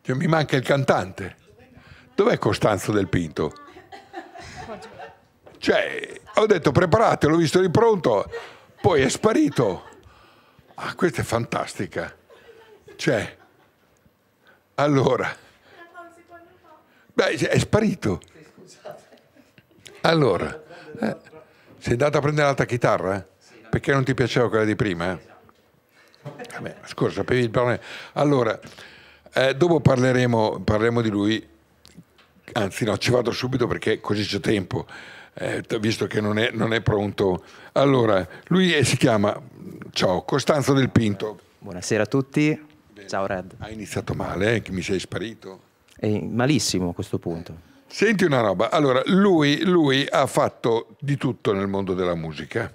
Cioè, mi manca il cantante. Dov'è Costanzo Del Pinto? Cioè, ho detto preparate, l'ho visto di pronto, poi è sparito. Ah, questa è fantastica. Cioè, allora, beh, è sparito. Allora, sei andato a prendere l'altra chitarra? Perché non ti piaceva quella di prima? Vabbè, scusa, sapevi il brano. Allora, dopo parleremo di lui. Anzi, no, ci vado subito perché così c'è tempo, visto che non è pronto. Allora, lui si chiama, ciao, Costanzo Del Pinto. Buonasera a tutti. Bene. Ciao Red. Hai iniziato male, che mi sei sparito. Malissimo a questo punto. Senti una roba, allora, lui ha fatto di tutto nel mondo della musica,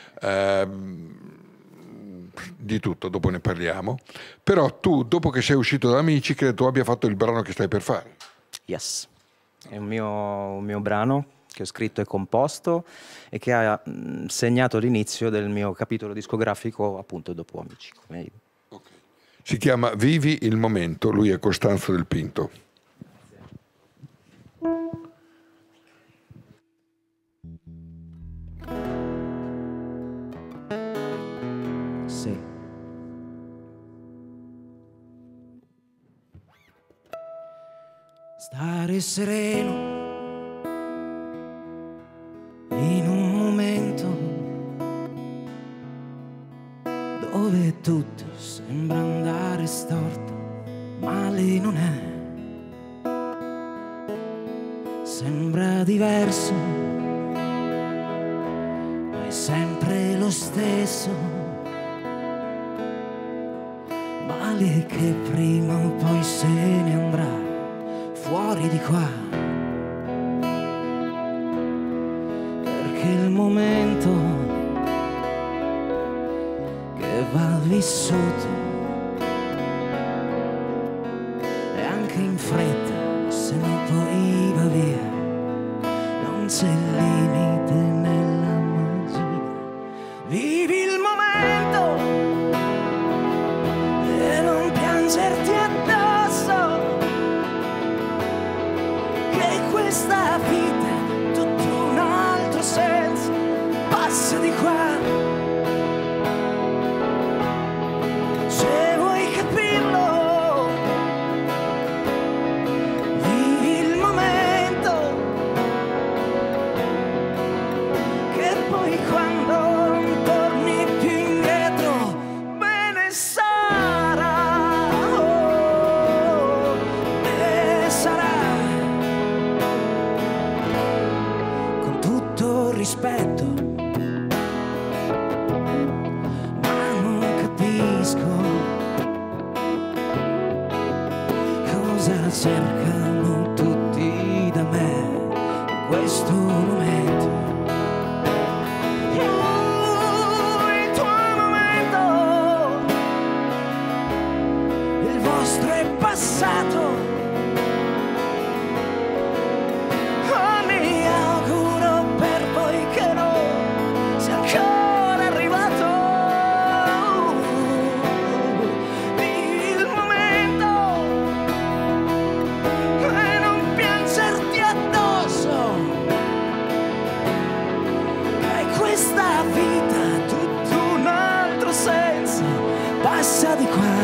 di tutto, dopo ne parliamo, però tu, dopo che sei uscito da Amici, credo tu abbia fatto il brano che stai per fare. Yes, è un mio brano che ho scritto e composto e che ha segnato l'inizio del mio capitolo discografico appunto dopo Amici. Okay. Si chiama Vivi il momento, lui è Costanzo Del Pinto. Sì. Stare sereno in un momento dove tutto sembra andare storto, male non è. Sembra diverso, ma è sempre lo stesso. Male che prima o poi se ne andrà fuori di qua, perché il momento che va vissuto e anche in fretta, se no poi va via, non c'è limite nella magia. Vivi il momento e non piangerti addosso, che questa vita ha tutto un altro senso. Passa di qua, se vuoi capirlo. Vivi il momento, che poi quando non torni più indietro, bene sarà, oh, bene sarà. Con tutto il rispetto, ma non capisco cosa cercano tutti da me in questo momento. Il tuo momento, il vostro è passato. Mi auguro per voi che non sia ancora arrivato. Vivi il momento e non piangerti addosso, che questa vita ha tutto un altro senso. Passa di qua,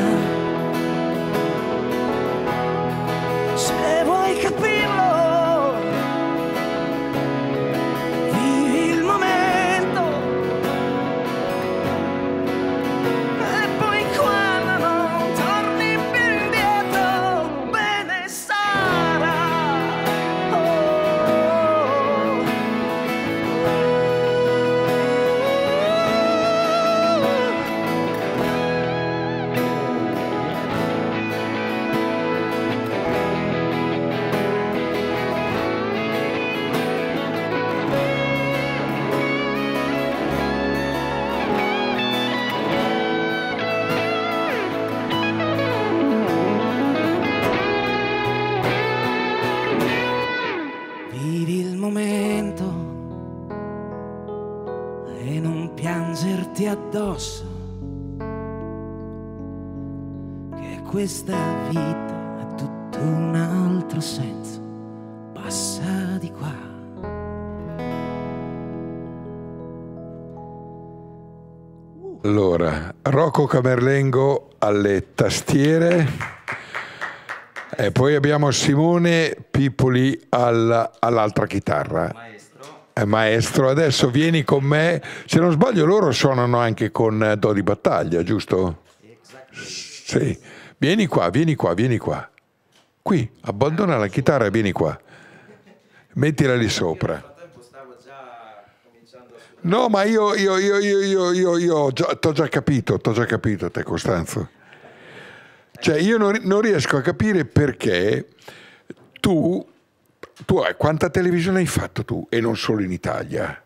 se vuoi capirlo. Vivi il momento e poi quando non torni più indietro, bene sarà, oh. Vivi il momento e non piangerti addosso, che questa vita ha tutto un altro senso passa di qua. Allora, Rocco Camerlengo alle tastiere e poi abbiamo Simone Pippoli all'altra chitarra. Maestro, adesso vieni con me. Se non sbaglio loro suonano anche con Dodi Battaglia, giusto? Sì. Vieni qua, vieni qua, vieni qua. Qui, abbandona la chitarra e vieni qua. Mettila lì sopra. No, ma io t'ho già capito te, Costanzo. Cioè, io non riesco a capire perché tu hai quanta televisione hai fatto tu, e non solo in Italia?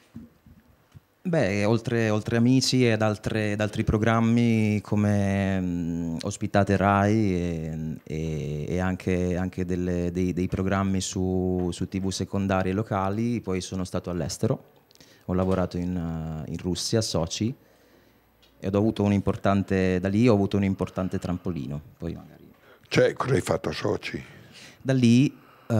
Beh, oltre Amici ed altri programmi come Ospitate Rai e anche dei programmi su TV secondarie locali, poi sono stato all'estero, ho lavorato in Russia, a Sochi, ed ho avuto da lì ho avuto un importante trampolino. Poi magari... Cioè, cosa hai fatto a Sochi? Da lì...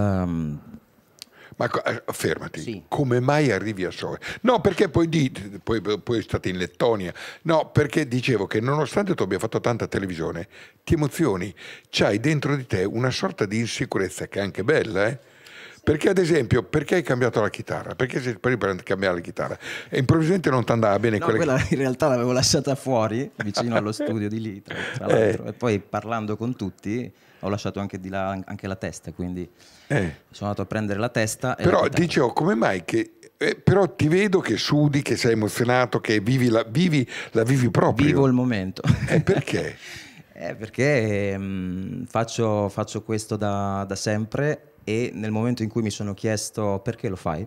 Ma fermati, sì. Come mai arrivi a Sochi? No, perché poi state in Lettonia. No, perché dicevo che nonostante tu abbia fatto tanta televisione, ti emozioni, c'hai dentro di te una sorta di insicurezza che è anche bella, eh? Perché ad esempio, perché hai cambiato la chitarra? Perché sei per cambiare la chitarra? E improvvisamente non ti andava bene quella in realtà l'avevo lasciata fuori, vicino allo studio di lì, tra l'altro. E poi parlando con tutti ho lasciato anche di là anche la testa, quindi sono andato a prendere la testa e però dicevo, come mai che... però ti vedo che sudi, che sei emozionato, che la vivi proprio. Vivo il momento. Perché? Perché faccio questo da sempre, e nel momento in cui mi sono chiesto perché lo fai,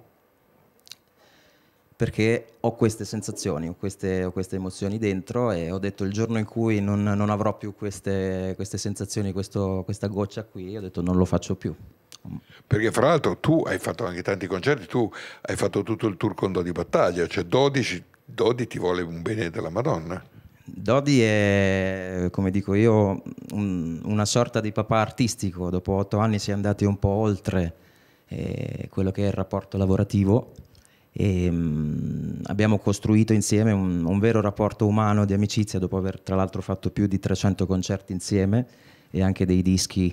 perché ho queste sensazioni, ho queste emozioni dentro, e ho detto il giorno in cui non avrò più queste sensazioni, questa goccia qui, ho detto non lo faccio più. Perché fra l'altro tu hai fatto anche tanti concerti, tu hai fatto tutto il tour con Dodi Battaglia, cioè Dodi ti vuole un bene della Madonna. Dodi è, come dico io, una sorta di papà artistico. Dopo 8 anni si è andati un po' oltre quello che è il rapporto lavorativo, e abbiamo costruito insieme un vero rapporto umano di amicizia, dopo aver tra l'altro fatto più di 300 concerti insieme e anche dei dischi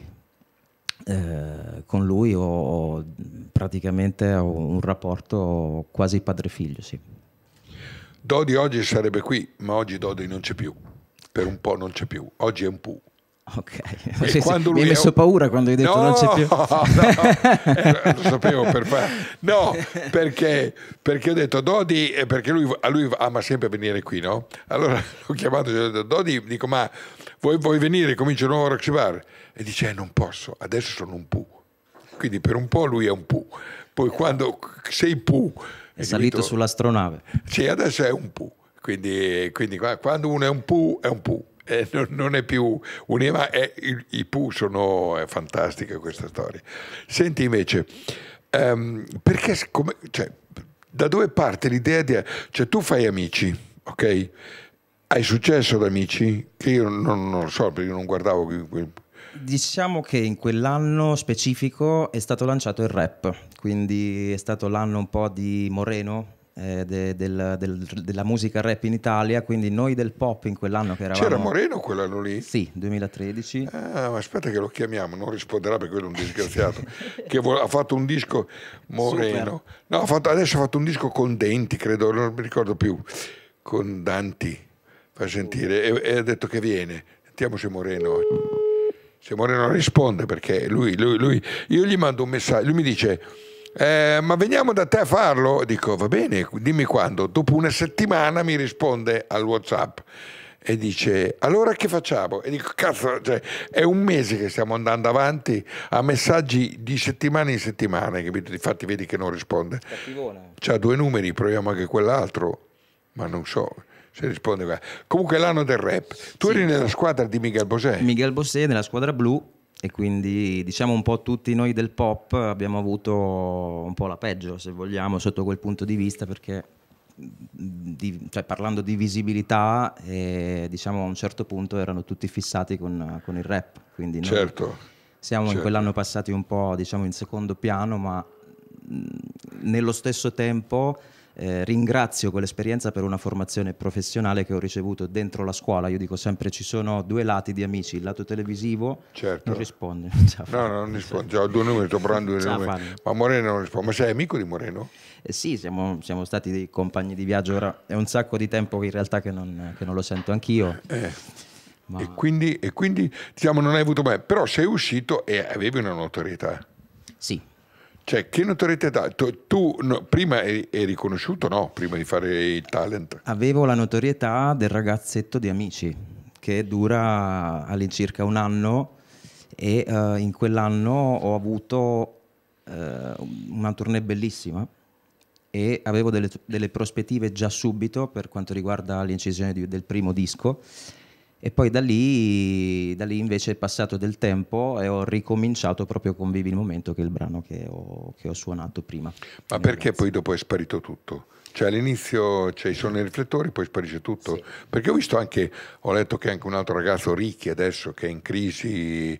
con lui. Praticamente ho un rapporto quasi padre-figlio, sì. Dodi oggi sarebbe qui, ma oggi Dodi non c'è più, per un po' non c'è più, oggi è un Pooh. Ok, Mi hai messo paura quando hai detto non c'è più. No, lo sapevo per fare. No, perché ho detto Dodi, perché a lui ama sempre venire qui, no? Allora l'ho chiamato e ho detto Dodi, dico, ma vuoi venire, comincia un nuovo Roxy Bar? E dice non posso, adesso sono un Pooh. Quindi per un po' lui è un Pooh, poi quando sei Pooh... È salito sull'astronave. Sì, adesso è un Pooh. Quindi quando uno è un Pooh, è un Pooh. Non è più un'ema, i Pooh sono... È fantastica questa storia. Senti invece, perché, cioè, da dove parte l'idea di... Cioè tu fai Amici, ok? Hai successo ad Amici? Che io non lo so, perché io non guardavo... Diciamo che in quell'anno specifico è stato lanciato il rap, quindi è stato l'anno un po' di Moreno, della musica rap in Italia, quindi noi del pop in quell'anno che eravamo... C'era Moreno quell'anno lì? Sì, 2013. Ah, ma aspetta che lo chiamiamo, non risponderà perché quello è un disgraziato, che ha fatto un disco Moreno. No, adesso ha fatto un disco con Denti, credo, non mi ricordo più, con Danti, fa sentire, e ha detto che viene. Sentiamo se Moreno risponde, perché lui, io gli mando un messaggio, lui mi dice... ma veniamo da te a farlo? Dico va bene, dimmi quando. Dopo una settimana mi risponde al WhatsApp e dice allora che facciamo? E dico cazzo, cioè, è un mese che stiamo andando avanti a messaggi di settimana in settimana, capito? Infatti vedi che non risponde. C'ha 2 numeri, proviamo anche quell'altro, ma non so se risponde qua. Comunque l'anno del rap, tu eri nella squadra di Miguel Bosé. Miguel Bosé nella squadra blu. E quindi diciamo un po' tutti noi del pop abbiamo avuto un po' la peggio, se vogliamo, sotto quel punto di vista, perché cioè, parlando di visibilità, diciamo a un certo punto erano tutti fissati con il rap. Quindi noi, certo. Siamo in Certo. quell'anno passati un po', diciamo, in secondo piano, ma nello stesso tempo ringrazio quell'esperienza per una formazione professionale che ho ricevuto dentro la scuola. Io dico sempre, ci sono due lati di Amici, il lato televisivo. Certo. Non risponde. Non ce la fa. No, non rispondo. Già ho 2 numeri, sto provando 2 Ce la numeri. fanno. Ma Moreno non risponde. Ma sei amico di Moreno? Sì, siamo stati dei compagni di viaggio. Ora è un sacco di tempo che in realtà che non lo sento anch'io. Ma E quindi diciamo non hai avuto mai. Però sei uscito e avevi una notorietà. sì, Cioè, che notorietà? Tu prima eri conosciuto, no? Prima di fare il talent. avevo la notorietà del ragazzetto di Amici, che dura all'incirca un anno, e in quell'anno ho avuto una tournée bellissima e avevo delle prospettive già subito per quanto riguarda l'incisione del primo disco. E poi da lì invece è passato del tempo e ho ricominciato proprio con Vivi il Momento, che è il brano che ho suonato prima. Ma perché poi dopo è sparito tutto? Cioè all'inizio ci sono i riflettori, poi sparisce tutto. Sì. Perché ho letto che anche un altro ragazzo, Ricky, adesso che è in crisi,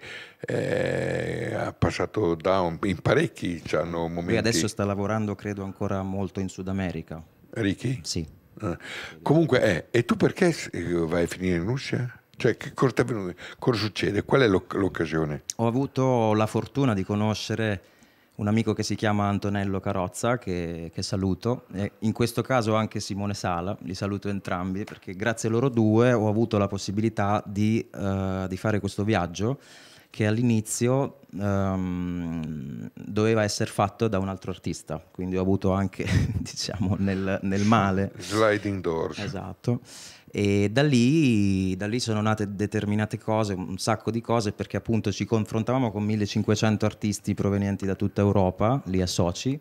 ha passato down in parecchi, hanno momenti. Lui adesso sta lavorando, credo, ancora molto in Sud America. Ricky? Sì. Comunque, e tu perché vai a finire in Russia? Cioè, che cosa ti è avvenuto? Cosa succede? Qual è l'occasione? Ho avuto la fortuna di conoscere un amico che si chiama Antonello Carrozza, che saluto, e in questo caso anche Simone Sala, li saluto entrambi, perché grazie a loro due ho avuto la possibilità di fare questo viaggio, che all'inizio doveva essere fatto da un altro artista, quindi ho avuto anche, diciamo, nel male. Sliding doors. Esatto. E da lì sono nate determinate cose, un sacco di cose, perché appunto ci confrontavamo con 1500 artisti provenienti da tutta Europa, lì a Sochi,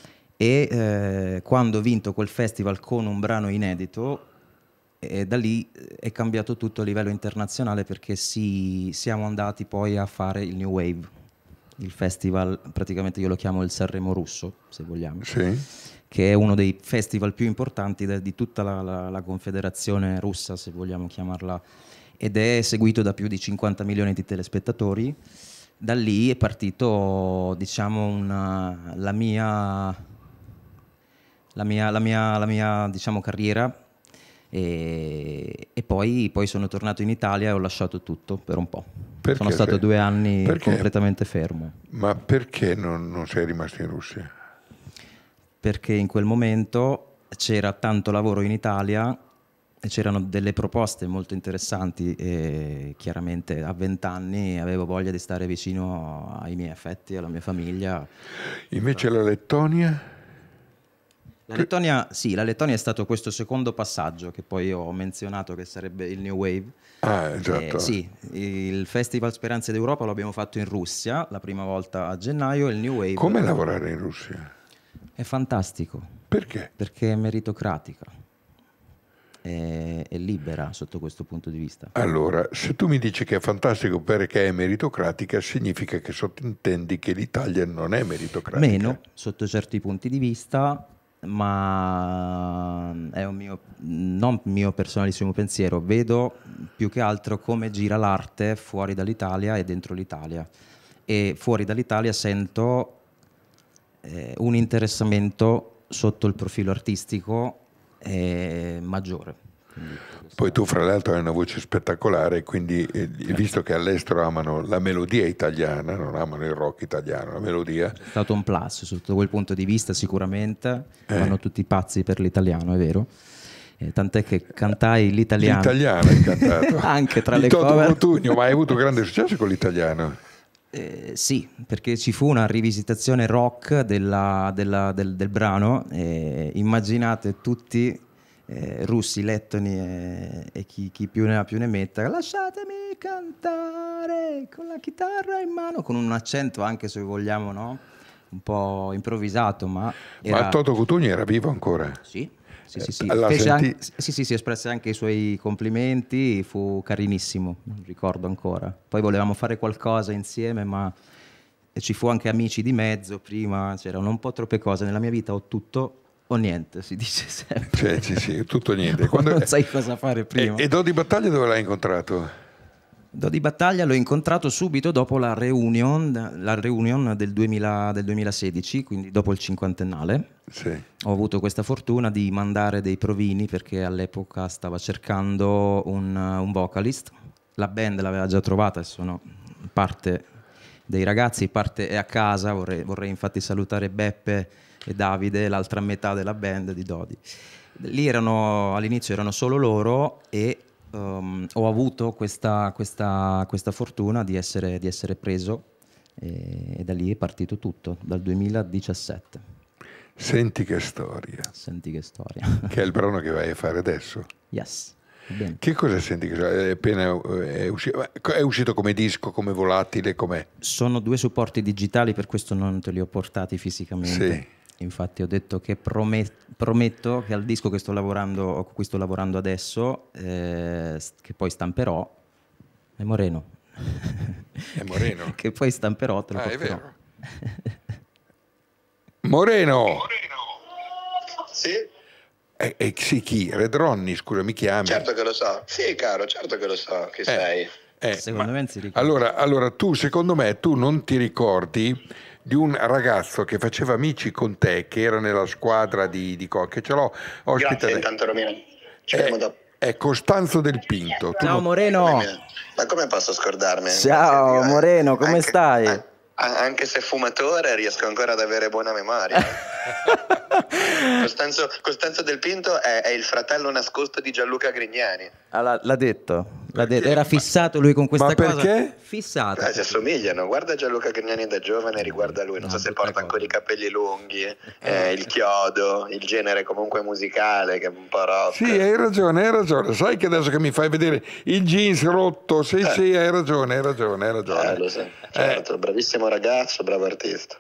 e quando ho vinto quel festival con un brano inedito, e da lì è cambiato tutto a livello internazionale, perché siamo andati poi a fare il New Wave, il festival, praticamente io lo chiamo il Sanremo russo, se vogliamo. Sì. Che è uno dei festival più importanti di tutta la confederazione russa, se vogliamo chiamarla, ed è seguito da più di 50 milioni di telespettatori. Da lì è partito, diciamo, la mia diciamo, carriera, e poi sono tornato in Italia e ho lasciato tutto per un po'. Perché Sono stato 2 anni perché? completamente fermo. Ma perché non sei rimasto in Russia? Perché in quel momento c'era tanto lavoro in Italia e c'erano delle proposte molto interessanti, e chiaramente a 20 anni avevo voglia di stare vicino ai miei affetti, alla mia famiglia. Invece la Lettonia? La Lettonia, sì, la Lettonia è stato questo secondo passaggio che poi ho menzionato, che sarebbe il New Wave. Ah, esatto. Sì, il Festival Speranze d'Europa lo abbiamo fatto in Russia la prima volta a gennaio, il New Wave. Come lavorare in Russia? È fantastico. Perché? Perché è meritocratica, è libera sotto questo punto di vista. Allora, se tu mi dici che è fantastico perché è meritocratica, significa che sottintendi che l'Italia non è meritocratica. Meno, sotto certi punti di vista, ma è un non mio personalissimo pensiero. Vedo più che altro come gira l'arte fuori dall'Italia e dentro l'Italia. E fuori dall'Italia sento un interessamento sotto il profilo artistico maggiore. Poi tu fra l'altro hai una voce spettacolare, quindi visto che all'estero amano la melodia italiana, non amano il rock italiano, la melodia. È stato un plus sotto quel punto di vista, sicuramente. Vanno tutti pazzi per l'italiano, è vero. Tant'è che cantai l'italiano. L'italiano hai cantato. Anche tra le Toto cover. Cutugno, ma hai avuto grande successo con l'italiano. Sì, perché ci fu una rivisitazione rock del brano. Immaginate tutti russi, lettoni e chi più ne ha più ne metta. Lasciatemi cantare con la chitarra in mano, con un accento anche, se vogliamo, no? Un po' improvvisato, ma Ma Toto Cutugno era vivo ancora? Sì. Sì. Si espresse anche i suoi complimenti, fu carinissimo, ricordo ancora. Poi volevamo fare qualcosa insieme, ma ci fu anche Amici di mezzo prima, c'erano un po' troppe cose. Nella mia vita o tutto o niente, si dice sempre. Sì, tutto niente. Non sai cosa fare prima. E Dodi Battaglia dove l'hai incontrato? Dodi Battaglia l'ho incontrato subito dopo la reunion del 2016, quindi dopo il cinquantennale. Sì. Ho avuto questa fortuna di mandare dei provini perché all'epoca stava cercando un vocalist. La band l'aveva già trovata e sono parte dei ragazzi, parte è a casa. Vorrei infatti salutare Beppe e Davide, l'altra metà della band di Dodi. Lì all'inizio erano solo loro e ho avuto questa fortuna di essere preso e da lì è partito tutto, dal 2017. Senti che storia. Senti che storia. Che è il brano che vai a fare adesso. Yes. Bene. Che cosa senti? È uscito come disco, come volatile, com'è? Sono 2 supporti digitali, per questo non te li ho portati fisicamente. Sì. Infatti ho detto che prometto che al disco che con cui sto lavorando adesso, che poi stamperò, è Moreno. È Moreno. Che poi stamperò, te lo porterò. È vero. Moreno! Sì? Sì, chi? Red Ronnie, scusa, mi chiami? Certo che lo so. Sì, caro, certo che lo so chi sei. Secondo me non si ricorda. Allora tu, secondo me, tu non ti ricordi di un ragazzo che faceva amici con te, che era nella squadra di che ce l'ho ospite. Grazie intanto Romino. Ci vediamo dopo. È Costanzo Del Pinto. Ciao Moreno. Ma come posso scordarmi? Ciao Moreno, come stai? Anche se fumatore riesco ancora ad avere buona memoria. Costanzo Del Pinto è il fratello nascosto di Gianluca Grignani. L'ha detto. Era fissato lui con questa cosa. Ma perché? Fissato. Si assomigliano. Guarda Gianluca Grignani da giovane, riguarda lui. Non so se porta ancora i capelli lunghi, il chiodo, il genere comunque musicale che è un po' rock. Sì, hai ragione. Sai che adesso che mi fai vedere il jeans rotto, sì, hai ragione. Lo so, certo, bravissimo ragazzo, bravo artista.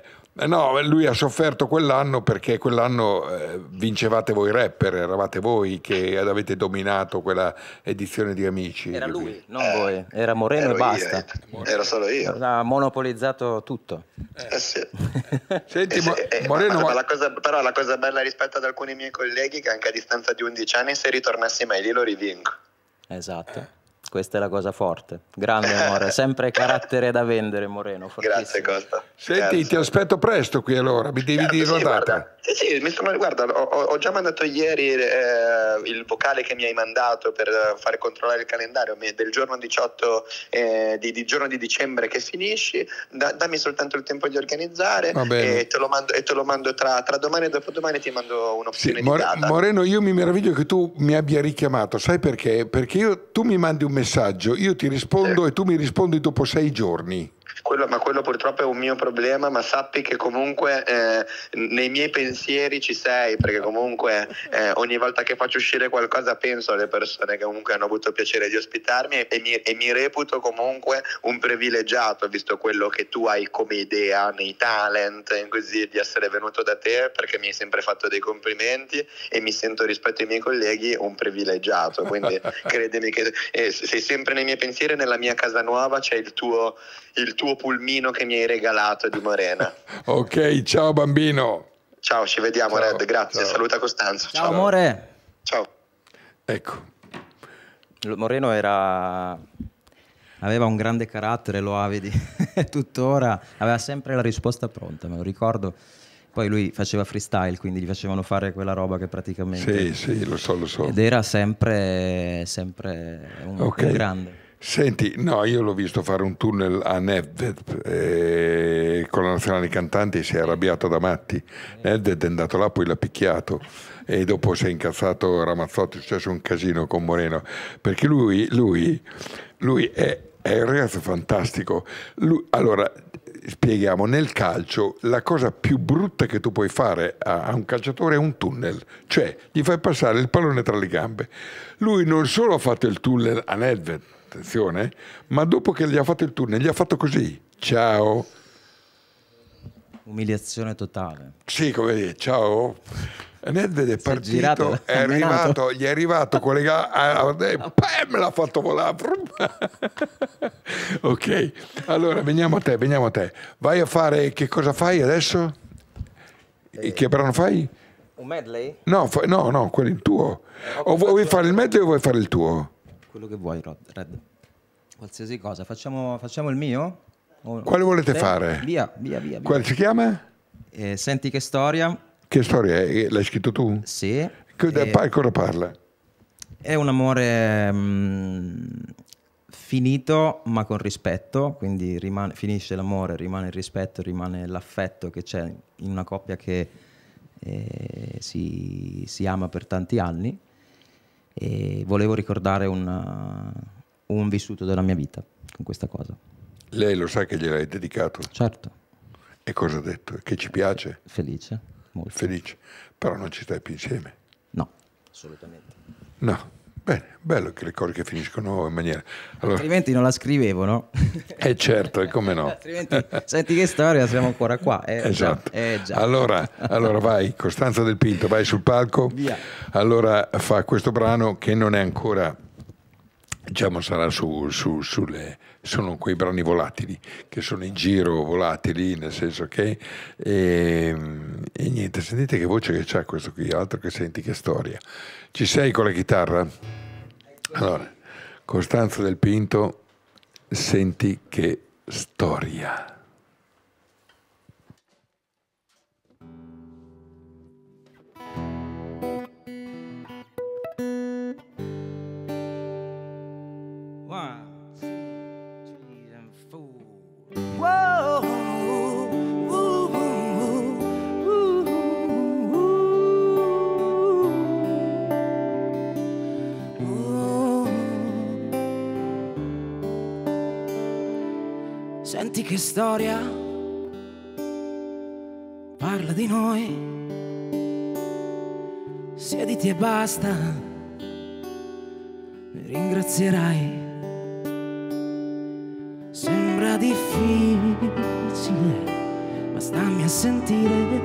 No, lui ha sofferto quell'anno perché quell'anno vincevate voi rapper, eravate voi che avete dominato quella edizione di Amici. Era lui, non voi, era Moreno e basta. Ero solo io. Ha monopolizzato tutto. Sì. Senti, Moreno, ma la cosa bella rispetto ad alcuni miei colleghi che anche a distanza di 11 anni se ritornassi mai lì lo rivinco. Esatto. Questa è la cosa forte. Grande amore, sempre carattere da vendere Moreno. Grazie Costa. Senti, ti aspetto presto qui allora, mi devi dire la data. Guarda, ho già mandato ieri il vocale che mi hai mandato per fare controllare il calendario del giorno 18 di giorno di dicembre che finisci. Dammi soltanto il tempo di organizzare e te lo mando tra domani e dopodomani ti mando un'opzione di data. Moreno, io mi meraviglio che tu mi abbia richiamato, sai perché? Perché tu mi mandi un messaggio, io ti rispondo e tu mi rispondi dopo 6 giorni. Ma quello purtroppo è un mio problema, ma sappi che comunque nei miei pensieri ci sei, perché comunque ogni volta che faccio uscire qualcosa penso alle persone che comunque hanno avuto il piacere di ospitarmi e mi reputo comunque un privilegiato, visto quello che tu hai come idea nei talent, così, di essere venuto da te, perché mi hai sempre fatto dei complimenti e mi sento rispetto ai miei colleghi un privilegiato, quindi credimi che sei sempre nei miei pensieri. Nella mia casa nuova c'è il tuo pulmino che mi hai regalato di Morena. Ok, ciao bambino. Ciao, ci vediamo. Ciao, Red, grazie. Ciao. Saluta Costanzo. Ciao amore. Ciao. Ecco. Moreno aveva un grande carattere, lo ha, vedi, tuttora, aveva sempre la risposta pronta, me lo ricordo. Poi lui faceva freestyle, quindi gli facevano fare quella roba che praticamente... Sì, lo so. Ed era sempre un grande. Senti, no, io l'ho visto fare un tunnel a Nedved con la Nazionale Cantanti, si è arrabbiato da matti. Nedved è andato là, poi l'ha picchiato e dopo si è incazzato Ramazzotti, è successo un casino con Moreno, perché lui è un ragazzo fantastico. Allora, spieghiamo, nel calcio la cosa più brutta che tu puoi fare a un calciatore è un tunnel, cioè gli fai passare il pallone tra le gambe. Lui non solo ha fatto il tunnel a Nedved, attenzione, ma dopo che gli ha fatto il tunnel gli ha fatto così, ciao, umiliazione totale, sì, come dire, ciao. Nedved è partito, è arrivato, gli è arrivato con le gambe, me l'ha fatto volare. Ok, allora veniamo a te, vai a fare, che cosa fai adesso? Che brano fai? Un medley? No, quello è il tuo. O vuoi fare il medley o vuoi fare il tuo? Quello che vuoi, Red. Qualsiasi cosa, facciamo il mio? Quale volete fare? Via. Quale si chiama? Senti che storia? Che storia è? L'hai scritto tu? Sì. Cosa parla? È un amore finito ma con rispetto, quindi finisce l'amore, rimane il rispetto, rimane l'affetto che c'è in una coppia che si ama per tanti anni, e volevo ricordare un vissuto della mia vita con questa cosa. Lei lo sa che gliel'hai dedicato? Certo. E cosa ha detto? Che ci piace? Felice, molto. Felice. Però non ci stai più insieme? No, assolutamente. No. Bene, bello che le cose che finiscono in maniera... Allora, altrimenti non la scrivevo, no? Certo, e come no? Altrimenti, senti che storia, siamo ancora qua. Esatto. Già. Allora vai, Costanza Del Pinto, vai sul palco. Via. Allora fa questo brano che non è ancora, diciamo, sarà sulle... Sono quei brani volatili, che sono in giro volatili, nel senso che... E niente, sentite che voce che c'ha questo qui, altro che senti che storia. Ci sei con la chitarra? Allora, Costanza Del Pinto, senti che storia. Whoa, senti che storia parla di noi, siediti e basta, mi ringrazierai. Sembra difficile, ma stammi a sentire,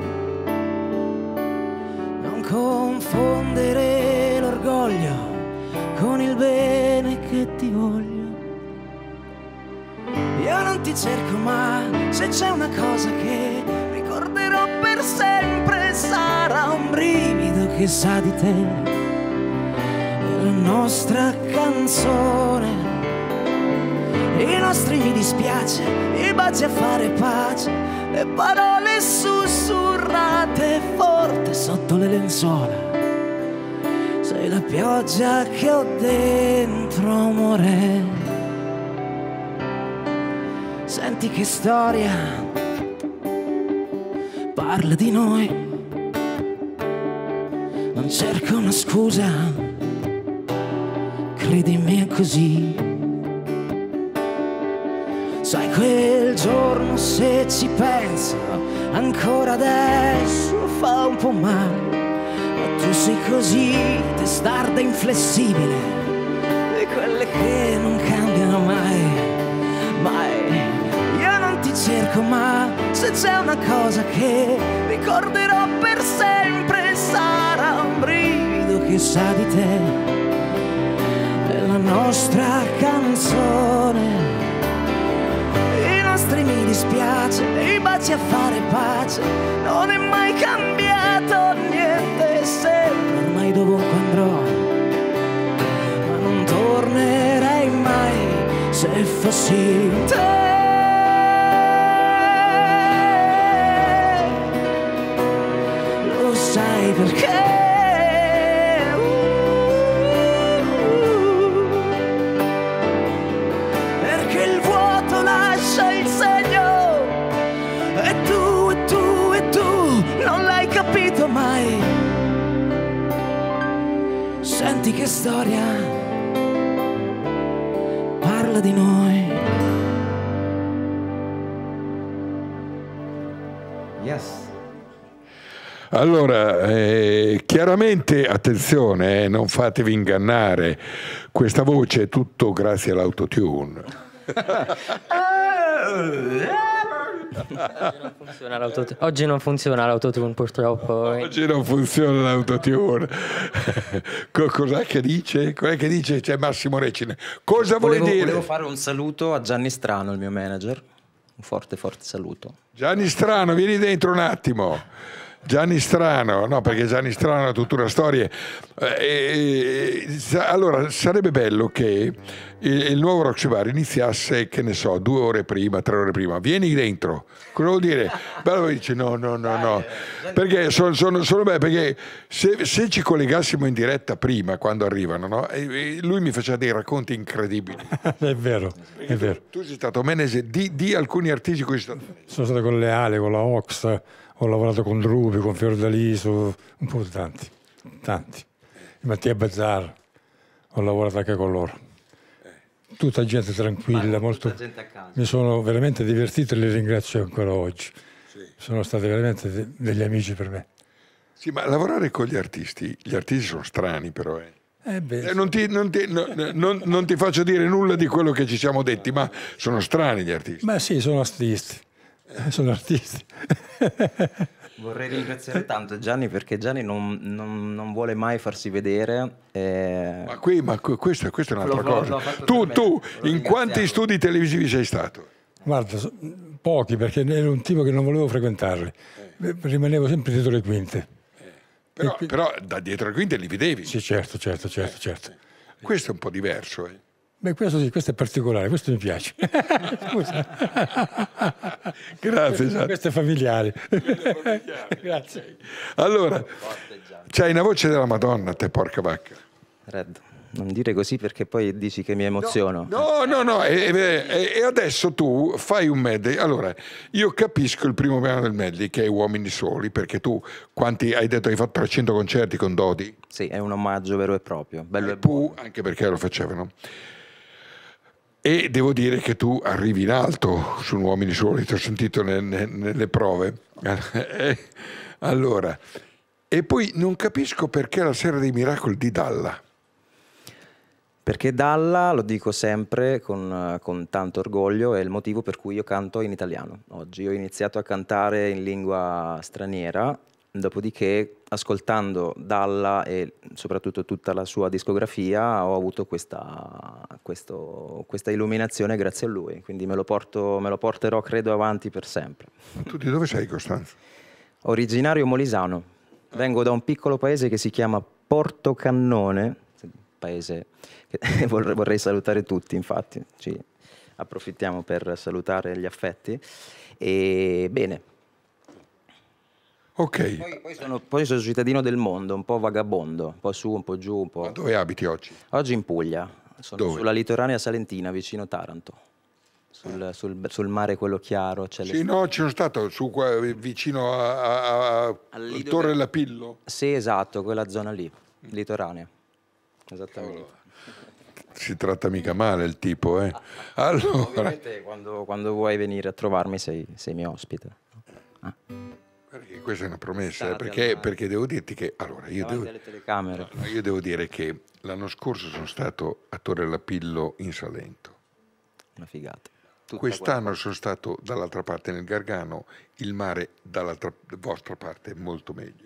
non confondere l'orgoglio con il bene che ti voglio. Io non ti cerco, ma se c'è una cosa che ricorderò per sempre, sarà un brivido che sa di te. È la nostra canzone, i nostri mi dispiace, i baci a fare pace, le parole sussurrate forte sotto le lenzuola. Sei la pioggia che ho dentro, amore. Senti che storia parla di noi, non cerco una scusa, credimi è così. Sai quel giorno, se ci penso, ancora adesso fa un po' male, ma tu sei così testarda inflessibile, di quelle che non cambiano mai, mai. Io non ti cerco, ma se c'è una cosa che ricorderò per sempre, sarà un brivido che sa di te. È la nostra canzone, mi dispiace, i baci a fare pace, non è mai cambiato niente, è sempre ormai dovunque andrò, ma non tornerei mai se fossi te. Lo sai perché? Mai. Senti che storia parla di noi. Yes. Allora, chiaramente, attenzione, non fatevi ingannare, questa voce è tutto grazie all'autotune. Oggi non funziona l'autotune, purtroppo. Oggi non funziona l'autotune. Cos'è che dice? Cos'è che dice? C'è Massimo Recine. Cosa vuoi dire? Volevo fare un saluto a Gianni Strano, il mio manager. Un forte saluto. Gianni Strano, vieni dentro un attimo. Gianni Strano, no, perché Gianni Strano ha tutta una storia. Allora, sarebbe bello che il nuovo Roxy Bar iniziasse, che ne so, 2 ore prima, 3 ore prima. Vieni dentro. Cosa vuol dire? Bello dice no. Perché perché se ci collegassimo in diretta prima, quando arrivano, no? Lui mi faceva dei racconti incredibili. È vero, è vero. Tu sei stato manager di alcuni artisti con cui sei stato. Sono stato con Leale, con la Ox, ho lavorato con Drupi, con Fiordaliso, un po' di tanti. Mattia Bazzar, ho lavorato anche con loro. Tutta gente tranquilla, molto. Gente a casa. Mi sono veramente divertito e li ringrazio ancora oggi. Sì. Sono stati veramente degli amici per me. Sì, ma lavorare con gli artisti sono strani però. Non ti faccio dire nulla di quello che ci siamo detti, ma sono strani gli artisti. Ma sì, sono artisti. Sono artisti. Vorrei ringraziare tanto Gianni, perché Gianni non vuole mai farsi vedere. Ma questa è un'altra L'ho cosa. fatto Tu per me. in quanti studi televisivi sei stato? Guarda, pochi, perché ero un tipo che non volevo frequentarli. Rimanevo sempre dietro le quinte. Però da dietro le quinte li vedevi. Sì, certo. Questo è un po' diverso. Beh, questo sì, questo è particolare, questo mi piace. Scusa. Grazie, Gianni. Questo è familiare. Grazie. Allora, c'hai una voce della Madonna, te porca vacca. Red, non dire così, perché poi dici che mi emoziono. No, e adesso tu fai un medley. Allora, io capisco il primo piano del medley, che è Uomini Soli, perché tu, quanti hai detto, hai fatto 300 concerti con Dodi? Sì, è un omaggio vero e proprio, bello e buono. Anche perché lo facevano. E devo dire che tu arrivi in alto su Uomini Soli, ti ho sentito nelle prove. Allora, e poi non capisco perché la Sera dei Miracoli di Dalla. Perché Dalla, lo dico sempre con tanto orgoglio, è il motivo per cui io canto in italiano. Oggi ho iniziato a cantare in lingua straniera, dopodiché ascoltando Dalla e soprattutto tutta la sua discografia ho avuto questa illuminazione grazie a lui, quindi me lo porterò credo avanti per sempre. Tu di dove sei, Costanzo? Originario molisano, vengo da un piccolo paese che si chiama Portocannone, paese che vorrei salutare tutti, infatti ci approfittiamo per salutare gli affetti. E bene. Ok. Poi sono cittadino del mondo, un po' vagabondo, un po' su, un po' giù, un po'. Ma dove abiti oggi? Oggi in Puglia, sono Dove? sulla litoranea salentina, vicino Taranto, sul mare quello chiaro. Sì, no, ci sono stato vicino a Torre Lapillo. Sì, esatto, quella zona lì, litoranea, esattamente. Si tratta mica male il tipo, eh. Allora, Ovviamente quando vuoi venire a trovarmi sei mio ospite. perché questa è una promessa, perché devo dirti che allora Alle telecamere. io devo dire che l'anno scorso sono stato a Torre Lapillo in Salento. Una figata. Quest'anno sono stato dall'altra parte nel Gargano, il mare dall'altra vostra parte è molto meglio.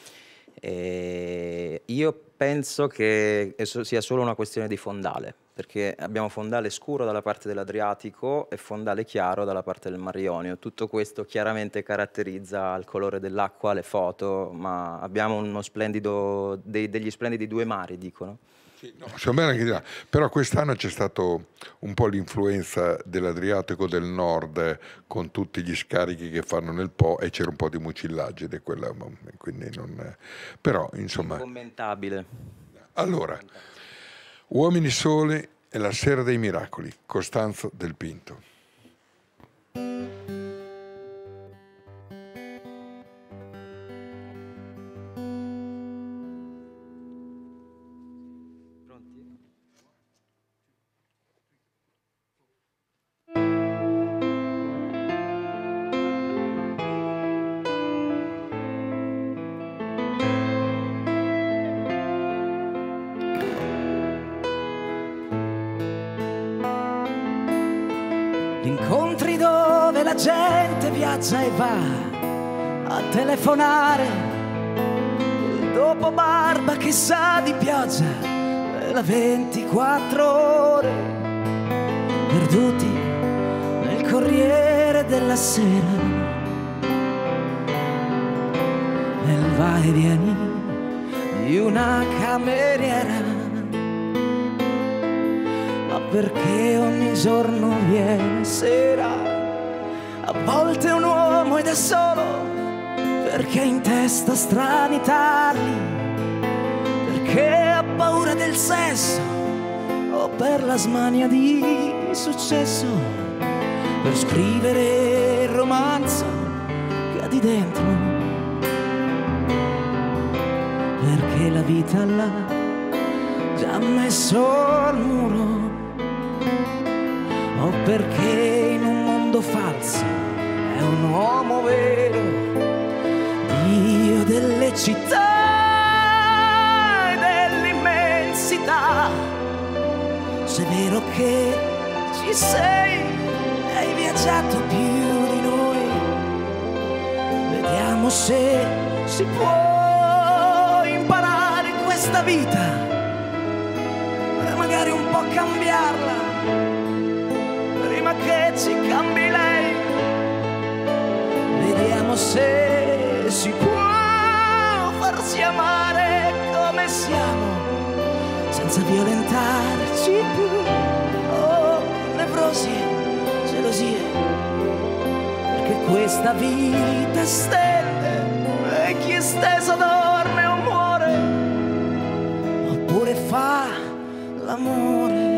Io penso che sia solo una questione di fondale, perché abbiamo fondale scuro dalla parte dell'Adriatico e fondale chiaro dalla parte del Mar Ionio. Tutto questo chiaramente caratterizza il colore dell'acqua, le foto, ma abbiamo degli splendidi due mari, dicono. Sì, no, sono bene anche di là. Però quest'anno c'è stato un po' l'influenza dell'Adriatico del Nord con tutti gli scarichi che fanno nel Po e c'era un po' di mucillaggine, quindi non. Però insomma. Incommentabile. Allora, Uomini Soli e la Sera dei Miracoli, Costanzo Del Pinto. Incontri dove la gente viaggia e va a telefonare, dopo barba che sa di pioggia e la 24 ore, perduti nel Corriere della Sera, nel va e vieni di una cameriera, ma perché ogni giorno viene sera, a volte un uomo ed è solo perché ha in testa strani tarli, perché ha paura del sesso o per la smania di successo, per scrivere il romanzo che ha di dentro, perché la vita l'ha già messo al muro, o perché in un mondo falso è un uomo vero, Dio delle città e dell'immensità. Se è vero che ci sei, hai viaggiato più di noi, vediamo se si può imparare questa vita e magari un po' cambiarla prima che ci cambi lei. Vediamo se si può farsi amare come siamo senza violentarci più. Oh, nevrosi, gelosie, perché questa vita stende e chi è steso dorme o muore, oppure fa l'amore.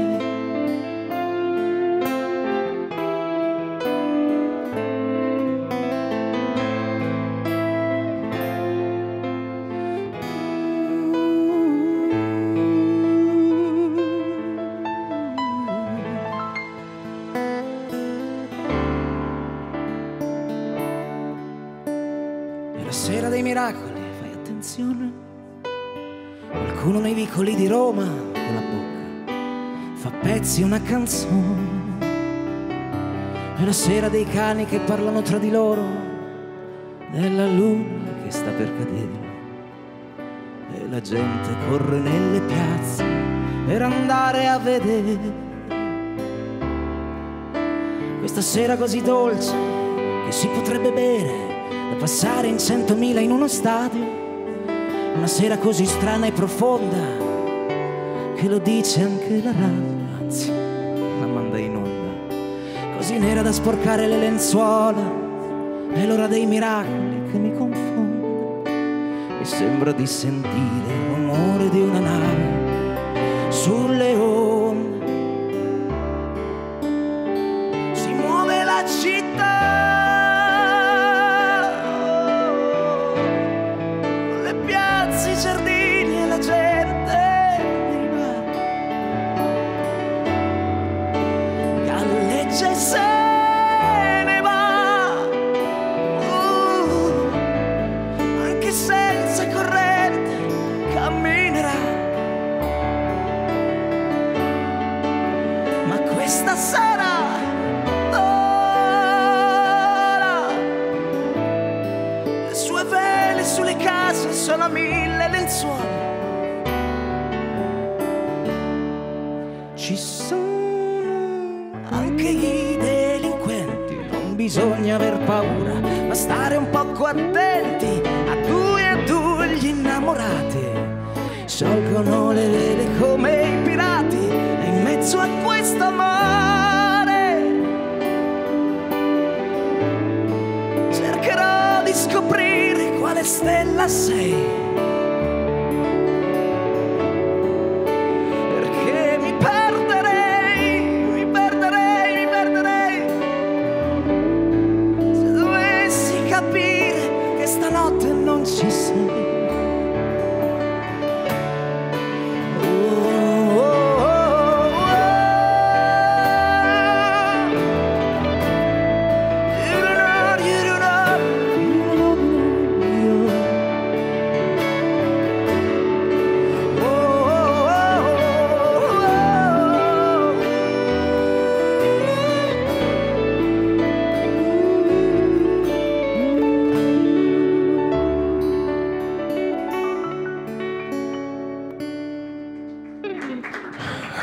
Sera dei miracoli, fai attenzione, qualcuno nei vicoli di Roma con la bocca fa pezzi una canzone. È la sera dei cani che parlano tra di loro, della luna che sta per cadere, e la gente corre nelle piazze per andare a vedere questa sera così dolce che si potrebbe bere da passare in 100.000 in uno stadio, una sera così strana e profonda che lo dice anche la radio, anzi la manda in onda, così nera da sporcare le lenzuola. È l'ora dei miracoli che mi confonde e sembra di sentire il rumore di una nave sulle onde. Si muove la città, giardini e la gente nei bar galleggia e se ne va, anche senza corrente camminerà. Ma questa sera le sue vele sulle case sono a 1000 lenzuola. Ci sono anche i delinquenti, non bisogna aver paura, ma stare un poco attenti. A due gli innamorati sciolgono le vele come i pirati, e in mezzo a questo amore cercherò di scoprire quale stella sei. Stanotte non ci sei.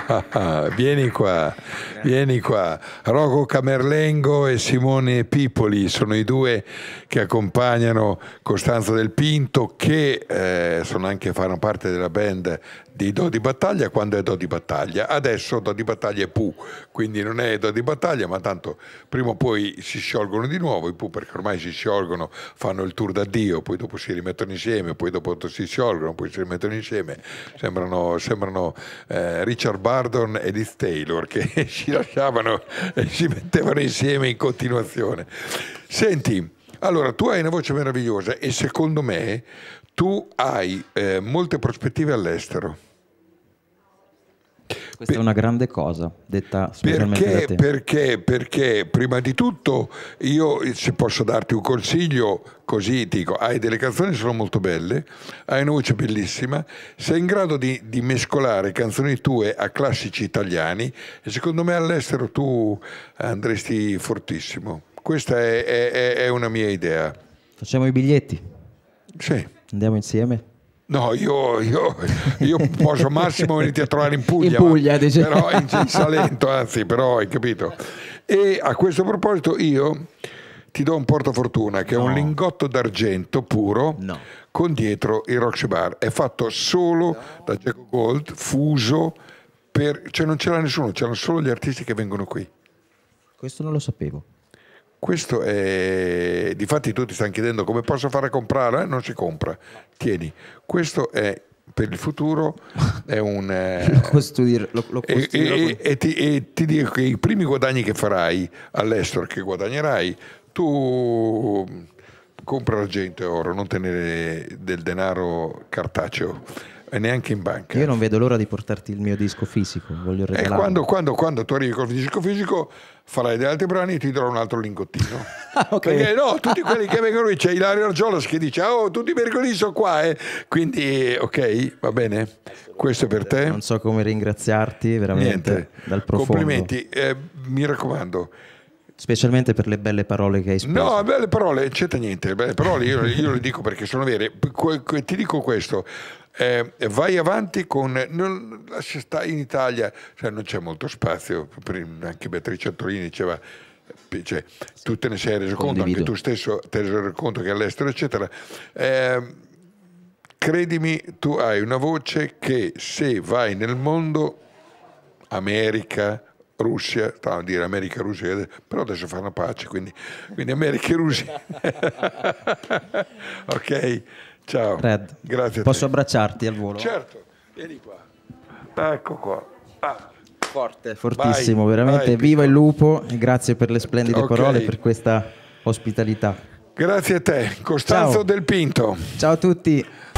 Vieni qua, vieni qua. Rocco Camerlengo e Simone Pipoli sono i due che accompagnano Costanzo Del Pinto, che fanno parte della band di Do di Battaglia quando è Do di Battaglia. Adesso Do di Battaglia è Pooh, quindi non è Do di Battaglia, ma tanto prima o poi si sciolgono di nuovo i Pooh, perché ormai si sciolgono, fanno il tour d'addio, poi dopo si rimettono insieme, poi dopo si sciolgono, poi si rimettono insieme. Sembrano Richard Bardon e Liz Taylor che si lasciavano e si mettevano insieme in continuazione. Senti, allora tu hai una voce meravigliosa e secondo me tu hai molte prospettive all'estero. Questa è una grande cosa, detta specialmente da te. Perché prima di tutto io, se posso darti un consiglio, così ti dico, hai delle canzoni che sono molto belle, hai una voce bellissima, sei in grado di mescolare canzoni tue a classici italiani e secondo me all'estero tu andresti fortissimo. Questa è una mia idea. Facciamo i biglietti? Sì. Andiamo insieme? No, io posso massimo venirti a trovare in Puglia, In Puglia, dice. però in Salento, anzi, però hai capito. E a questo proposito io ti do un portafortuna che è un lingotto d'argento puro con dietro il Roxy Bar. È fatto solo da Jacob Gold, fuso, cioè non ce l'ha nessuno, c'erano solo gli artisti che vengono qui. Questo non lo sapevo. Questo è, difatti tu ti stai chiedendo come posso fare a comprare, non si compra, tieni, questo è per il futuro, è un e ti dico che i primi guadagni che farai all'estero, che guadagnerai, tu compra argento e oro, non tenere del denaro cartaceo e neanche in banca. Io non vedo l'ora di portarti il mio disco fisico, voglio regalarlo. Quando tu arrivi col disco fisico farai degli altri brani e ti darò un altro lingottino. Okay. Perché no, tutti quelli che vengono qui, c'è Ilario Argiolas che dice tutti i mercoledì sono qua, quindi ok, va bene, questo è per te. Non so come ringraziarti veramente. Niente. Dal profondo. Complimenti, mi raccomando. Specialmente per le belle parole che hai speso. No, belle parole, non c'entra niente, le belle parole io le dico perché sono vere. Ti dico questo, vai avanti lascia stare in Italia, cioè non c'è molto spazio, anche Beatrice Antolini diceva, cioè, tu te ne sei reso conto, anche tu stesso te ne sei reso conto che all'estero eccetera, credimi, tu hai una voce che se vai nel mondo, America, Russia, stavo a dire America e Russia, però adesso fanno pace, quindi America e Russia. Ok, ciao. Fred, grazie a posso te. abbracciarti al volo? Certo, vieni qua. Ecco qua. Forte, fortissimo, vai, veramente. vai, Viva il lupo e grazie per le splendide Ok. parole, per questa ospitalità. Grazie a te, Costanzo Ciao. Del Pinto. Ciao a tutti.